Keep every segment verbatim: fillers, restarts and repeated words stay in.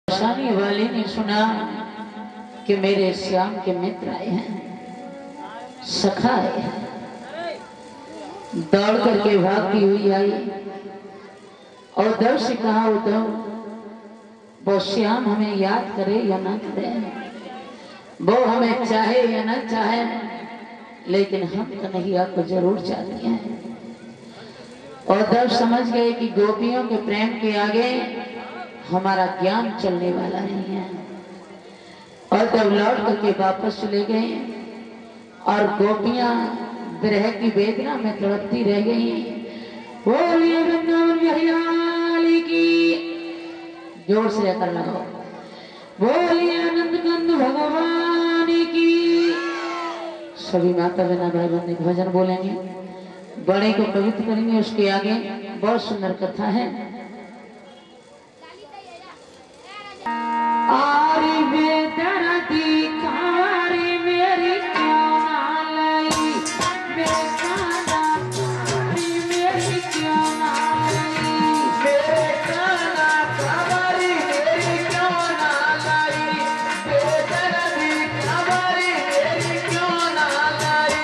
बरसाने वाले ने सुना कि मेरे श्याम के मित्र आए हैं, सखा आए हैं। दौड़ करके भागती हुई आई और उद्धव से कहा, उद्धव वो श्याम हमें याद करे या ना करे, वो हमें चाहे या ना चाहे, लेकिन हम कन्हैया को जरूर चाहते हैं। और उद्धव समझ गए कि गोपियों के प्रेम के आगे हमारा ज्ञान चलने वाला नहीं है। और तब लौट करके वापस चले गए और गोपियां विरह की वेदना में तड़पती रह गई। बोलिए वृंदावन बिहारी की, जोर से जाकर लगाओ। बोलिए आनंद कंद भगवान की। सभी माता बहना भाई बंधु एक भजन बोलेंगे, बड़े को पवित्र करेंगे। उसके आगे बहुत सुंदर कथा है। आरी बेदर्दी कारी मेरी क्यों ना लाई, बेगाना कारी मेरी क्यों ना लाई, बेगाना कारी मेरी क्यों ना लाई, बेदर्दी कारी मेरी क्यों ना लाई।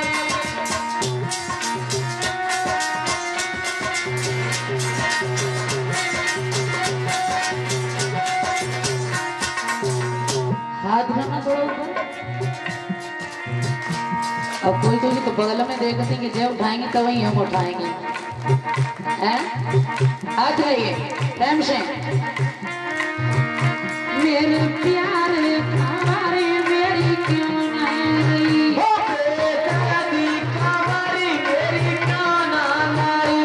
हाथ उठाना थोड़ा ऊपर। अब कोई कोई तो बगल में देखते कि जब उठाएंगे तब ही हम उठाएंगे, हैं? हाथ उठाइए प्रेम से। मेरे प्यारे खारे मेरी क्यों ना लाई, बेदर्दी खारे मेरी क्यों ना लाई।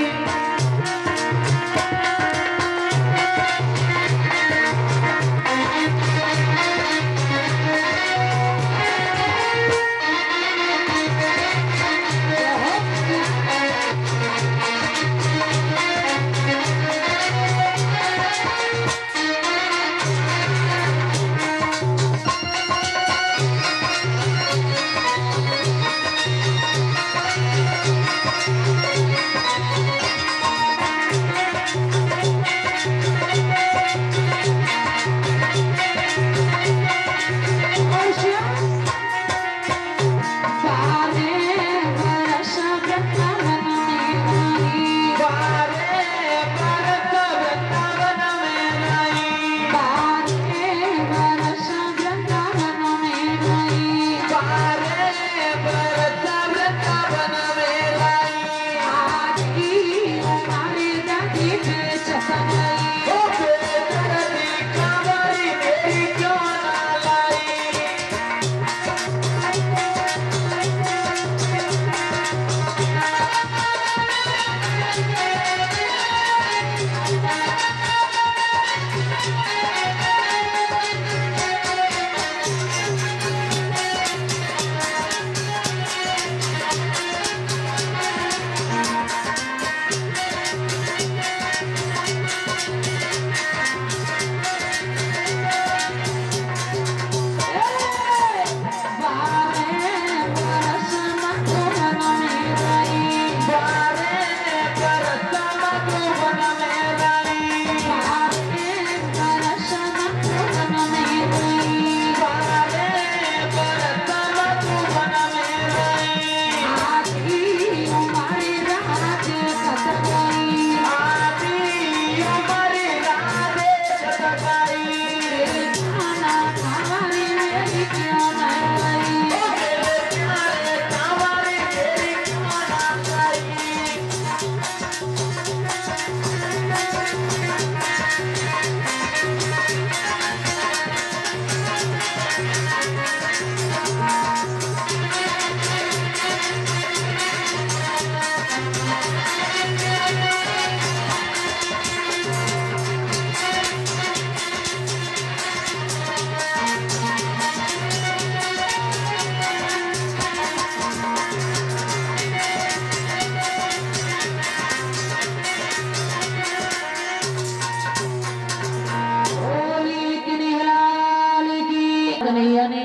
कन्हैया ने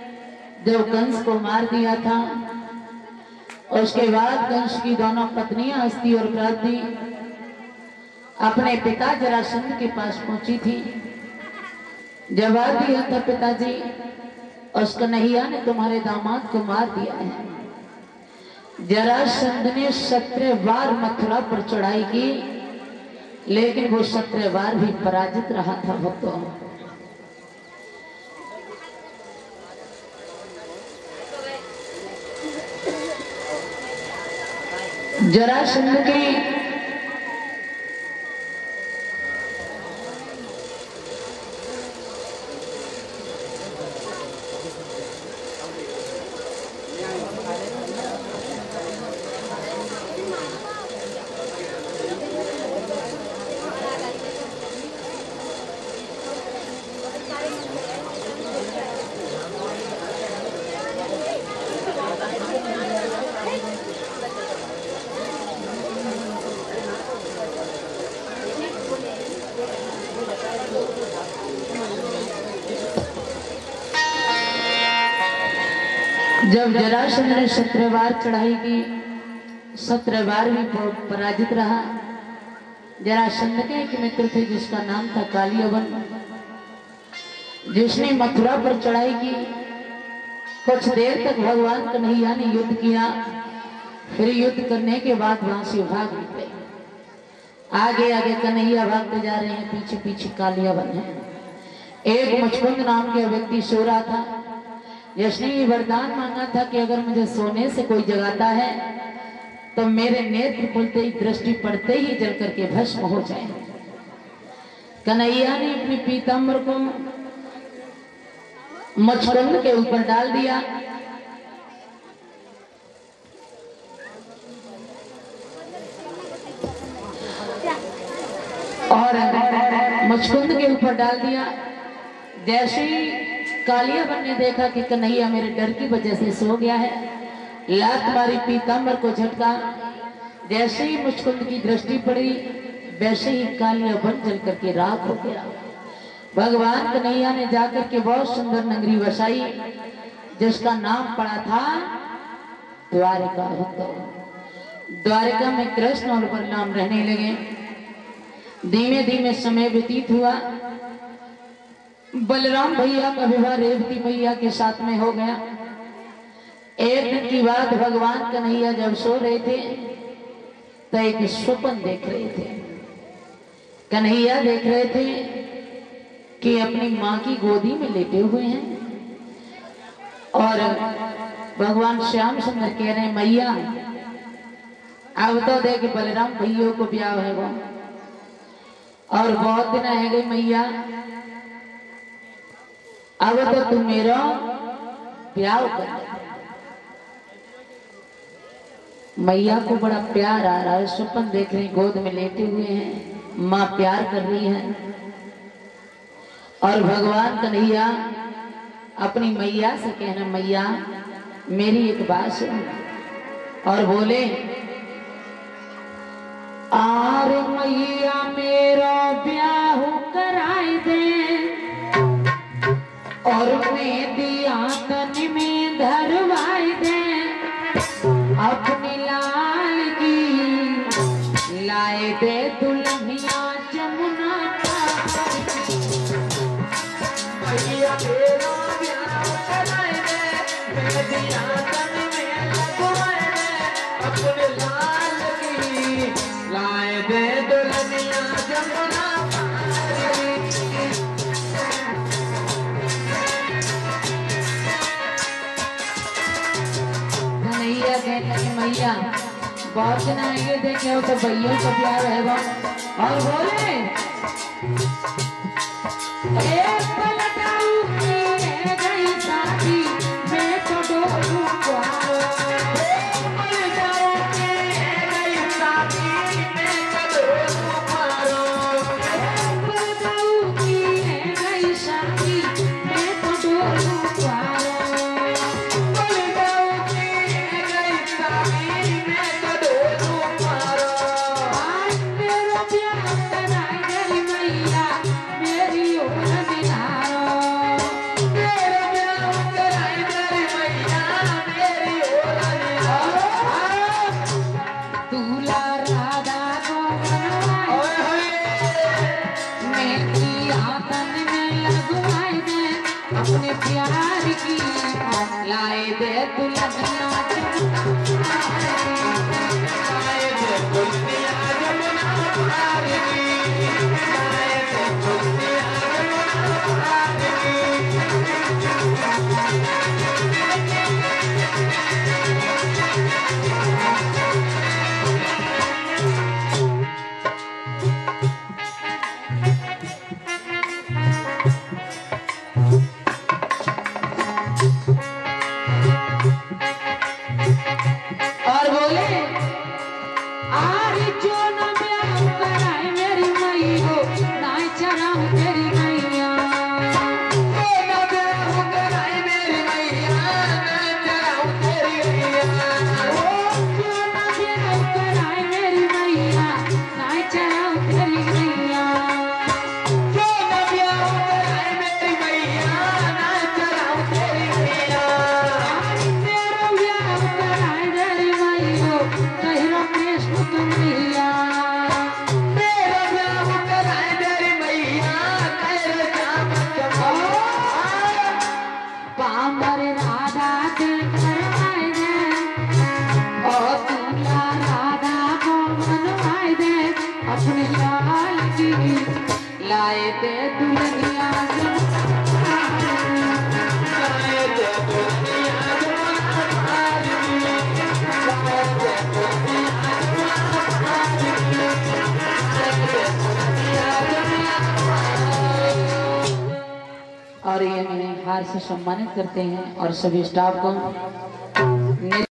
जब कंस को मार दिया था, उसके बाद कंस की दोनों पत्नियां हस्ती और क्रांति अपने पिता जरासंध के पास पहुंची थी जवाब दिया था पिताजी, उस कन्हैया ने तुम्हारे दामाद को मार दिया है। जरासंध ने सत्रह बार मथुरा पर चढ़ाई की, लेकिन वो सत्रह बार भी पराजित रहा था भक्तों। जरासंध के जब जरासंध ने सत्रह बार चढ़ाई की, सत्रह बार भी पराजित रहा। जरासंध के एक मित्र थे जिसका नाम था कालियवन, जिसने मथुरा पर चढ़ाई की। कुछ देर तक भगवान कन्हैया ने युद्ध किया, फिर युद्ध करने के बाद वहां से भाग निकले। आगे आगे कन्हैया भागते जा रहे हैं, पीछे पीछे कालियवन है। एक मुचकुंद नाम के व्यक्ति सो रहा था, जिसने ये वरदान मांगा था कि अगर मुझे सोने से कोई जगाता है तो मेरे नेत्र खुलते ही, दृष्टि पड़ते ही जल करके भस्म हो जाए। कन्हैया ने अपने पीताम्बर को मुचकुंद के ऊपर डाल दिया और मुचकुंद के ऊपर डाल दिया। जैसे ही कालियावन ने देखा कि कन्हैया मेरे डर की वजह से सो गया है, लात मारी, पीताम्बर को झटका। जैसे ही मुचकुंद की दृष्टि पड़ी, वैसे ही कालियावन जल करके राख हो गया। भगवान कन्हैया ने जाकर के बहुत सुंदर नगरी बसाई, जिसका नाम पड़ा था द्वारिका। द्वारिका में कृष्ण और बलराम रहने लगे। धीमे धीमे समय व्यतीत हुआ। बलराम भैया का विवाह रेवती मैया के साथ में हो गया। एक दिन की बात, भगवान कन्हैया जब सो रहे थे तो एक स्वप्न देख रहे थे। कन्हैया देख रहे थे कि अपनी माँ की गोदी में लेटे हुए हैं और भगवान श्याम सुंदर कह रहे हैं, मैया अब तो देख बलराम भैया को ब्याह है वो, और बहुत दिन रह गई मैया, अब तो तू मेरा ब्याह कर। मैया को बड़ा प्यार आ रहा है, स्वप्न देख रहे, गोद में लेटे हुए हैं, माँ प्यार कर रही है। और भगवान कन्हैया अपनी मैया से कहना, मैया मेरी एक बात सुन। और बोले, आर मैया मेरा ब्याह कराई दे और मेहंदी आंगन में धरवाई दे, अपनी लाल की लाए दे दुल्हनिया जमुना मैया मेरा ब्याह कराई दे, मेहंदी आंगन में लगवाई दे, अपनी लाल की लाए दे दुल्हनिया जमुना। मैया बहुत दिन आएंगे, देखे हो तो भैया को प्यार रहेगा। और बोले, एक पलटाऊ की रह गई शादी, मैं तो डोलू प्यारो, पलटाऊ की रह गई शादी, मैं तो डोलू प्यारो, पलटाऊ की रह गई शादी, मैं तो डोलू प्यारो, मेरी अपने प्यार की लाए दे दुल्हनिया लाए दे दुल्हनिया जमुना पार की लाए दे दुल्हनिया जमुना और बोले आरे जो न ब्याह कराए मेरी मई हो ना चराऊं तेरी मैया जो न ब्याह कराए मेरी मैया ना चराऊं तेरी मैया ओ जो न ब्याह कराए मेरी मैया ना चराऊं तेरी मैया जो न ब्याह कराए मेरी मैया ना चराऊं तेरी मैया तेरा ब्याह कराए तेरी मैया कहरो कृष्ण तुम मैया तेरा ब्याह कराए तेरी मैया कहरो श्याम पामर राधा के करवाए दे ओ तुला राधा को मनवाए दे अपने लाल की लाए दे दुल्हनिया लाए दे दुल्हनिया और ये मेरे हार से सम्मानित करते हैं और सभी स्टाफ को